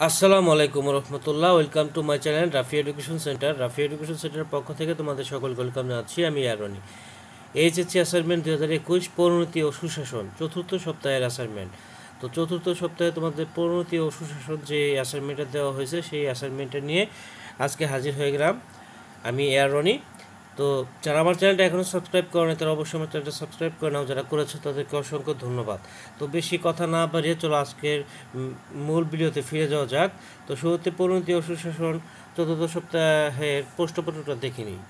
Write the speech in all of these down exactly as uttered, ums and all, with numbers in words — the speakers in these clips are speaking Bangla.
আসসালামু আলাইকুম রহমতুল্লাহ। Welcome to my channel Rafi education center. Rafi education সেন্টারের পক্ষ থেকে তোমাদের সকল ওয়েলকাম জানাচ্ছি। আমি আরনি। এইচএসসি অ্যাসাইনমেন্ট দুই হাজার একুশ পরিণতি ও সুশাসন চতুর্থ সপ্তাহের অ্যাসাইনমেন্ট। তো চতুর্থ সপ্তাহে তোমাদের পরিণতি ও সুশাসন যে অ্যাসাইনমেন্টটা দেওয়া হয়েছে সেই অ্যাসাইনমেন্টটা নিয়ে আজকে হাজির হয়ে গেলাম আমি এয়ারনি। তো যারা আমার চ্যানেলটা এখনও সাবস্ক্রাইব করেনি তারা অবশ্যই আমার চ্যানেলটা সাবস্ক্রাইব করে নাও, যারা করেছো তাদেরকে অসংখ্য ধন্যবাদ। তো বেশি কথা না বাড়িয়ে চলো আজকের মূল ভিডিওতে ফিরে যাওয়া যাক। তো শুরুতে পরিণতি ও সুশাসন চতুর্থ সপ্তাহের প্রশ্নপত্রটা দেখে নিই।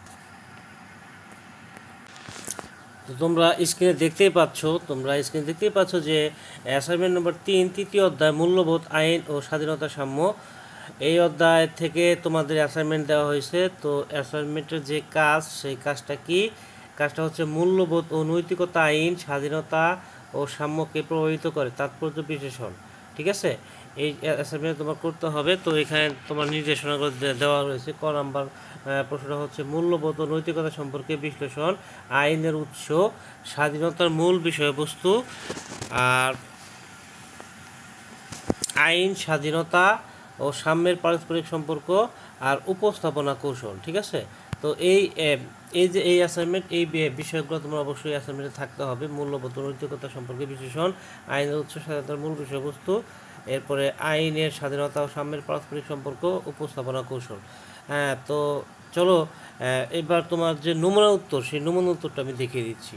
তো তোমরা স্ক্রিনে দেখতেই পাচ্ছ তোমরা স্ক্রিনে দেখতেই পাচ্ছ যে অ্যাসাইনমেন্ট নম্বর তিন তৃতীয় অধ্যায় মূল্যবোধ আইন ও স্বাধীনতা সাম্য, এই অধ্যায় থেকে তোমাদের অ্যাসাইনমেন্ট দেওয়া হয়েছে। তো অ্যাসাইনমেন্টের যে কাজ সেই কাজটা কি? কাজটা হচ্ছে মূল্যবোধ ও নৈতিকতা আইন স্বাধীনতা ও সাম্যকে প্রভাবিত করে তাৎপর্য বিশ্লেষণ। ঠিক আছে, এই অ্যাসাইনমেন্ট তোমার করতে হবে। তো এখানে তোমার নির্দেশনাগুলো দেওয়া রয়েছে। ক নাম্বার প্রশ্নটা হচ্ছে মূল্যবোধ ও নৈতিকতা সম্পর্কে বিশ্লেষণ, আইনের উৎস, স্বাধীনতার মূল বিষয়বস্তু, আর আইন, স্বাধীনতা ও সাম্যের পারস্পরিক সম্পর্ক, আর উপস্থাপনা কৌশল। ঠিক আছে, তো এই এই যে এই অ্যাসাইনমেন্ট এই বিষয়গুলো তোমার অবশ্যই অ্যাসাইনমেন্টে থাকতে হবে। মূল্যবোধ ও নৈতিকতা সম্পর্কে বিশ্লেষণ, আইনের উৎস, স্বাধীনতার মূল বিষয়বস্তু, এরপরে আইনের, স্বাধীনতা ও সাম্যের পারস্পরিক সম্পর্ক, উপস্থাপনা কৌশল। হ্যাঁ, তো চলো এবার তোমার যে নমুনা উত্তর সেই নমুনা উত্তরটা আমি দেখিয়ে দিচ্ছি।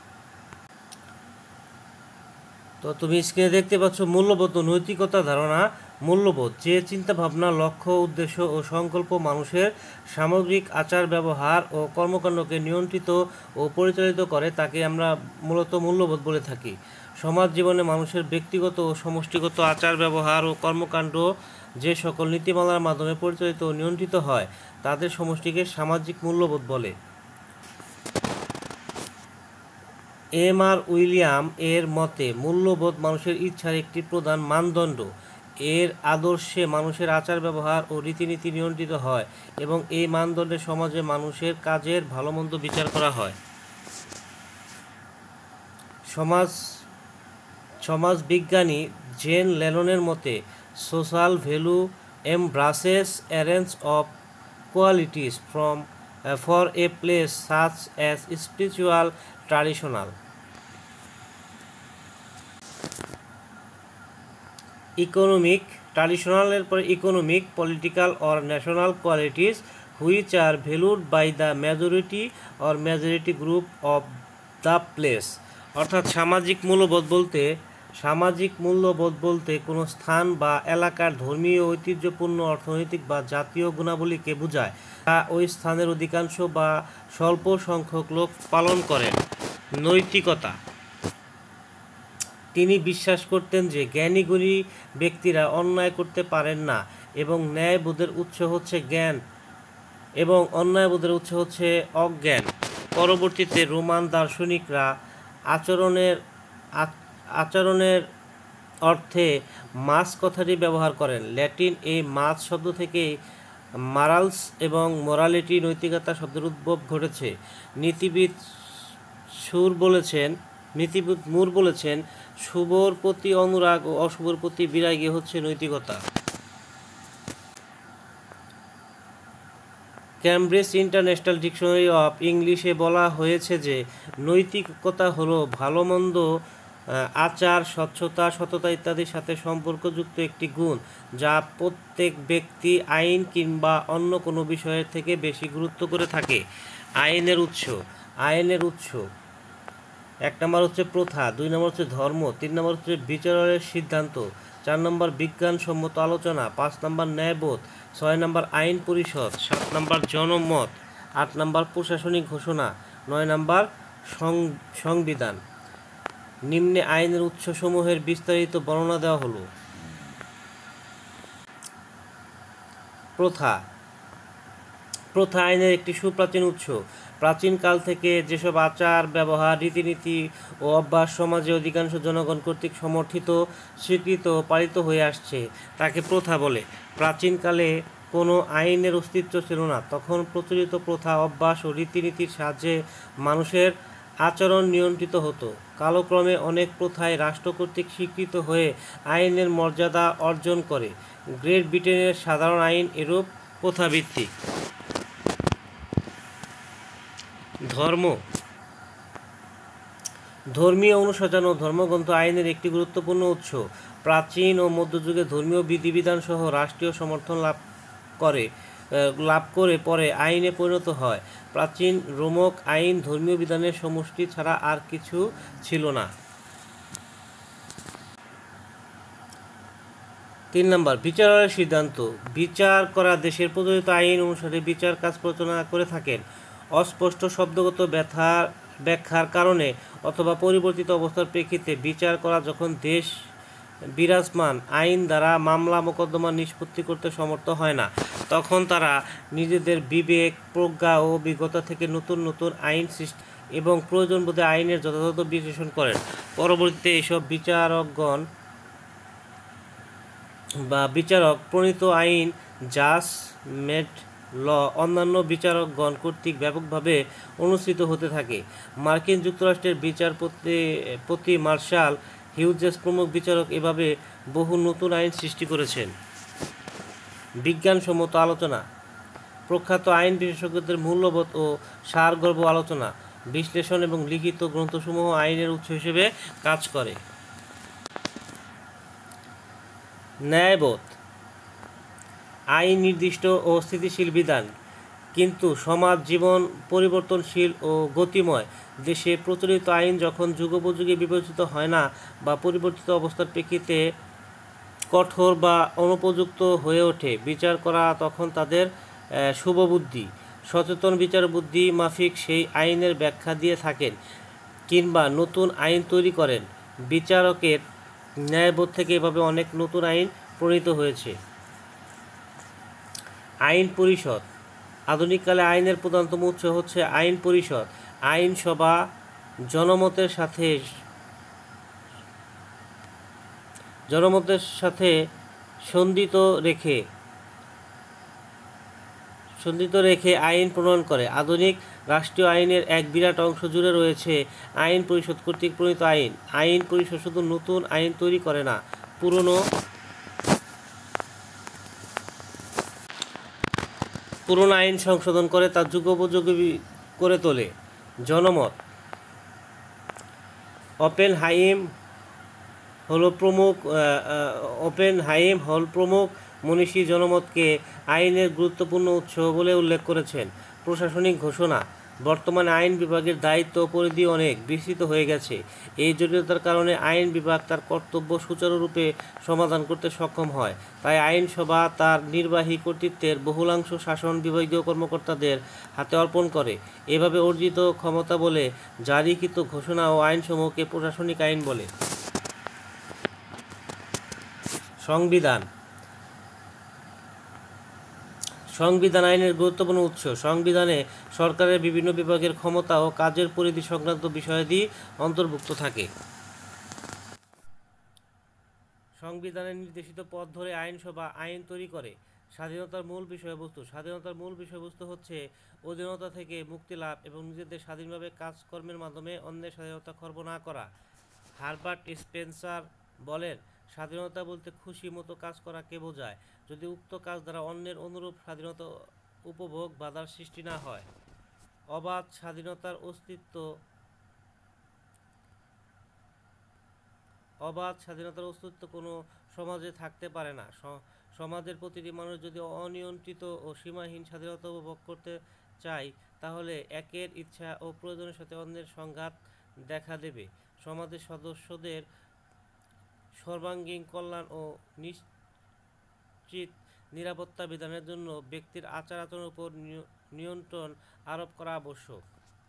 তো তুমি স্ক্রিনে দেখতে পাচ্ছ মূল্যবোধ ও নৈতিকতা ধারণা। মূল্যবোধ যে চিন্তাভাবনা, লক্ষ্য, উদ্দেশ্য ও সংকল্প মানুষের সামগ্রিক আচার ব্যবহার ও কর্মকাণ্ডকে নিয়ন্ত্রিত ও পরিচালিত করে তাকে আমরা মূলত মূল্যবোধ বলে থাকি। সমাজ জীবনে মানুষের ব্যক্তিগত ও সমষ্টিগত আচার ব্যবহার ও কর্মকাণ্ড যে সকল নীতিমালার মাধ্যমে পরিচালিত ও নিয়ন্ত্রিত হয় তাদের সমষ্টিকে সামাজিক মূল্যবোধ বলে। এম আর উইলিয়াম এর মতে মূল্যবোধ মানুষের ইচ্ছার একটি প্রধান মানদণ্ড। এর আদর্শে মানুষের আচার ব্যবহার ও রীতিনীতি নিয়ন্ত্রিত হয় এবং এই মানদণ্ডে সমাজে মানুষের কাজের ভালো মন্দ বিচার করা হয়। সমাজ সমাজবিজ্ঞানী জেন লেননের মতে social value embraces a range of qualities from uh, for a place such as spiritual, traditional, economic, traditional এর পরে economic, political or national qualities which are valued by the majority or majority group of the place। অর্থাৎ সামাজিক মূল্যবোধ বলতে সামাজিক মূল্যবোধ বলতে কোনো স্থান বা এলাকার ধর্মীয়, ঐতিহ্যপূর্ণ, অর্থনৈতিক বা জাতীয় গুণাবলীকে বোঝায় যা ওই স্থানের অধিকাংশ বা স্বল্প সংখ্যক লোক পালন করেন। নৈতিকতা, তিনি বিশ্বাস করতেন যে জ্ঞানী গুণী ব্যক্তিরা অন্যায় করতে পারেন না এবং ন্যায়বোধের উৎস হচ্ছে জ্ঞান এবং অন্যায়বোধের উৎস হচ্ছে অজ্ঞান। পরবর্তীতে রোমান দার্শনিকরা আচরণের আচরণের অর্থে মাস কথাটি ব্যবহার করেন। ল্যাটিন এই মাস শব্দ থেকেই মারালস এবং মোরালিটি, নৈতিকতা শব্দের উদ্ভব ঘটেছে। নীতিবিদ সুর বলেছেন নীতিবিদ মুর বলেছেন শুভর প্রতি অনুরাগ ও অশুভর প্রতি বিরাগী হচ্ছে নৈতিকতা। ক্যামব্রিজ ইন্টারন্যাশনাল ডিকশনারি অফ ইংলিশে বলা হয়েছে যে নৈতিকতা হলো ভালো মন্দ, আচার, স্বচ্ছতা, সততা ইত্যাদির সাথে সম্পর্কযুক্ত একটি গুণ যা প্রত্যেক ব্যক্তি আইন কিংবা অন্য কোনো বিষয়ের থেকে বেশি গুরুত্ব করে থাকে। আইনের উৎস আইনের উৎস এক নম্বর হচ্ছে প্রথা, দুই নম্বর হচ্ছে ধর্ম, তিন নম্বর হচ্ছে বিচারের সিদ্ধান্ত, চার নম্বর বিজ্ঞানসম্মত আলোচনা, পাঁচ নম্বর ন্যায়বোধ, ছয় নম্বর আইন পরিষদ, সাত নম্বর জনমত, আট নম্বর প্রশাসনিক ঘোষণা, নয় নম্বর সংবিধান। নিম্নে আইনের উৎসসমূহের বিস্তারিত বর্ণনা দেওয়া হলো। প্রথা প্রথা আইনের একটি সুপ্রাচীন উৎস। প্রাচীনকাল থেকে যেসব আচার, ব্যবহার, রীতিনীতি ও অভ্যাস সমাজে অধিকাংশ জনগণ কর্তৃক সমর্থিত, স্বীকৃত ও পালিত হয়ে আসছে তাকে প্রথা বলে। প্রাচীনকালে কোনো আইনের অস্তিত্ব ছিল না, তখন প্রচলিত প্রথা, অভ্যাস ও রীতিনীতির সাহায্যে মানুষের আচরণ নিয়ন্ত্রিত হতো। কালক্রমে অনেক প্রথাই রাষ্ট্র কর্তৃক স্বীকৃত হয়ে আইনের মর্যাদা অর্জন করে। গ্রেট ব্রিটেনের সাধারণ আইন এরূপ প্রথাভিত্তিক। ধর্ম, ধর্মীয় অনুশাসন ও ধর্মগ্রন্থ আইনের একটি গুরুত্বপূর্ণ উৎস। প্রাচীন ও মধ্যযুগে ধর্মীয় বিধিবিধান সহ রাষ্ট্রীয় সমর্থন লাভ করে লাভ করে পরে আইনে পরিণত হয়। প্রাচীন রোমক আইন ধর্মীয় বিধানের সমষ্টি ছাড়া আর কিছু ছিল না। তিন নম্বর, বিচারের সিদ্ধান্ত। বিচার করা দেশের প্রচলিত আইন অনুসারে বিচার কাজ পরিচালনা করে থাকেন। অস্পষ্ট শব্দগত ব্যথার ব্যাখ্যার কারণে অথবা পরিবর্তিত অবস্থার প্রেক্ষিতে বিচার করা যখন দেশ বিরাজমান আইন দ্বারা মামলা মোকদ্দমা নিষ্পত্তি করতে সমর্থ হয় না, তখন তারা নিজেদের বিবেক, প্রজ্ঞা ও অভিজ্ঞতা থেকে নতুন নতুন আইন সৃষ্টি এবং প্রয়োজন বোধে আইনের যথাযথ বিশ্লেষণ করেন। পরবর্তীতে এসব বিচারকগণ বা বিচারক প্রণীত আইন জাজ মেড ল অন্যান্য বিচারকগণ কর্তৃক ব্যাপকভাবে অনুসৃত হতে থাকে। মার্কিন যুক্তরাষ্ট্রের বিচারপতি মার্শাল হিউজেস প্রমুখ বিচারক এভাবে বহু নতুন আইন সৃষ্টি করেছেন। বিজ্ঞানসম্মত আলোচনা। প্রখ্যাত আইন বিশেষজ্ঞদের মূল্যবোধ ও সারগর্ভ আলোচনা, বিশ্লেষণ এবং লিখিত গ্রন্থসমূহ আইনের উৎস হিসেবে কাজ করে। ন্যায়বোধ, আইন নির্দিষ্ট ও স্থিতিশীল বিধান, কিন্তু সমাজ জীবন পরিবর্তনশীল ও গতিময়। দেশে প্রচলিত আইন যখন যুগোপযোগী বিবেচিত হয় না বা পরিবর্তিত অবস্থার প্রেক্ষিতে কঠোর বা অনুপযুক্ত হয়ে ওঠে, বিচার করা তখন তাদের শুভবুদ্ধি সচেতন বিচার বুদ্ধি মাফিক সেই আইনের ব্যাখ্যা দিয়ে থাকেন কিংবা নতুন আইন তৈরি করেন। বিচারকের ন্যায়বোধ থেকে এভাবে অনেক নতুন আইন প্রণীত হয়েছে। আইন পরিষদ, আধুনিককালে আইনের প্রধানতম উৎস হচ্ছে আইন পরিষদ। আইনসভা জনমতের সাথে জনমতের সাথে সন্ধিত রেখে সন্ধিত রেখে আইন প্রণয়ন করে। আধুনিক রাষ্ট্রীয় আইনের এক বিরাট অংশ জুড়ে রয়েছে আইন পরিষদ কর্তৃক প্রণীত আইন। আইন পরিষদ শুধু নতুন আইন তৈরি করে না, পুরনো পুরনো আইন সংশোধন করে তা যুগোপযোগী করে তোলে। জনমত, ওপেনহাইম হল প্রমুখ ওপেনহাইম হল প্রমুখ মনীষী জনমতকে আইনের গুরুত্বপূর্ণ উৎস বলে উল্লেখ করেছেন। প্রশাসনিক ঘোষণা, বর্তমানে আইন বিভাগের দায়িত্ব পরিধি অনেক বিস্তৃত হয়ে গেছে। এই জটিলতার কারণে আইন বিভাগ তার কর্তব্য সুচারুরূপে সমাধান করতে সক্ষম হয়। তাই আইনসভা তার নির্বাহী কর্তৃত্বের বহুলাংশ শাসন বিভাগীয় কর্মকর্তাদের হাতে অর্পণ করে। এভাবে অর্জিত ক্ষমতা বলে জারিকৃত ঘোষণা ও আইনসমূহকে প্রশাসনিক আইন বলে। সংবিধান, সংবিধান আইনের গুরুত্বপূর্ণ উৎস। সংবিধানে সরকারের বিভিন্ন বিভাগের ক্ষমতা ও কাজের পরিধি সংক্রান্ত বিষয়াদি অন্তর্ভুক্ত থাকে। সংবিধানে নির্দেশিত পথ ধরে আইনসভা আইন তৈরি করে। স্বাধীনতার মূল বিষয়বস্তু, স্বাধীনতার মূল বিষয়বস্তু হচ্ছে অধীনতা থেকে মুক্তি লাভ এবং নিজেদের স্বাধীনভাবে কাজকর্মের মাধ্যমে অন্যের স্বাধীনতা খর্ব না করা। হারবার্ট স্পেন্সার বলেন, স্বাধীনতা বলতে খুশি মতো কাজ করাকে বোঝায়, যদি উক্ত কাজ দ্বারা অন্যের অনুরূপ স্বাধীনতা উপভোগ বাধার সৃষ্টি না হয়। অবাধ স্বাধীনতার অস্তিত্ব অবাধ স্বাধীনতার অস্তিত্ব কোনো সমাজে থাকতে পারে না। সমাজের প্রতিটি মানুষ যদি অনিয়ন্ত্রিত ও সীমাহীন স্বাধীনতা উপভোগ করতে চায়, তাহলে একের ইচ্ছা ও প্রয়োজনের সাথে অন্যের সংঘাত দেখা দেবে। সমাজের সদস্যদের সর্বাঙ্গীন কল্যাণ ও নিশ্চিত নিরাপত্তা বিধানের জন্য ব্যক্তির আচার আচরণের উপর নিয়ন্ত্রণ আরোপ করা আবশ্যক।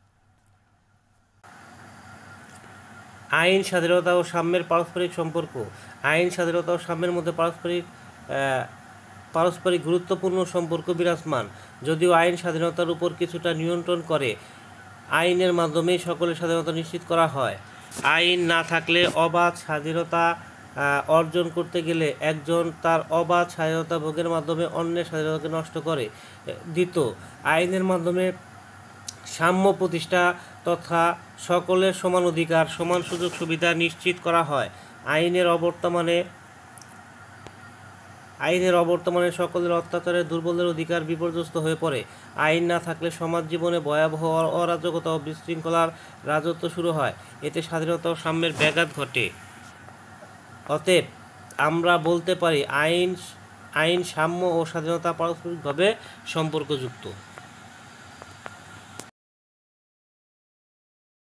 আইন স্বাধীনতা ও সাম্যের পারস্পরিক সম্পর্ক। আইন স্বাধীনতা ও সাম্যের মধ্যে পারস্পরিক পারস্পরিক গুরুত্বপূর্ণ সম্পর্ক বিরাজমান। যদিও আইন স্বাধীনতার উপর কিছুটা নিয়ন্ত্রণ করে, আইনের মাধ্যমেই সকলের স্বাধীনতা নিশ্চিত করা হয়। আইন না থাকলে অবাধ স্বাধীনতা অর্জন করতে গেলে একজন তার অবাধ স্বাধীনতা ভোগের মাধ্যমে অন্যের স্বাধীনতাকে নষ্ট করে। দ্বিতীয়, আইনের মাধ্যমে সাম্য প্রতিষ্ঠা তথা সকলের সমান অধিকার, সমান সুযোগ সুবিধা নিশ্চিত করা হয়। আইনের অবর্তমানে আইনের অবর্তমানে সকলের অত্যাচারে দুর্বলের অধিকার বিপর্যস্ত হয়ে পড়ে। আইন না থাকলে সমাজ জীবনে ভয়াবহ অরাজকতা ও বিশৃঙ্খলার রাজত্ব শুরু হয়। এতে স্বাধীনতা ও সাম্যের ব্যাঘাত ঘটে। অতএব আমরা বলতে পারি আইন আইন সাম্য ও স্বাধীনতা পারস্পরিকভাবে সম্পর্কযুক্ত।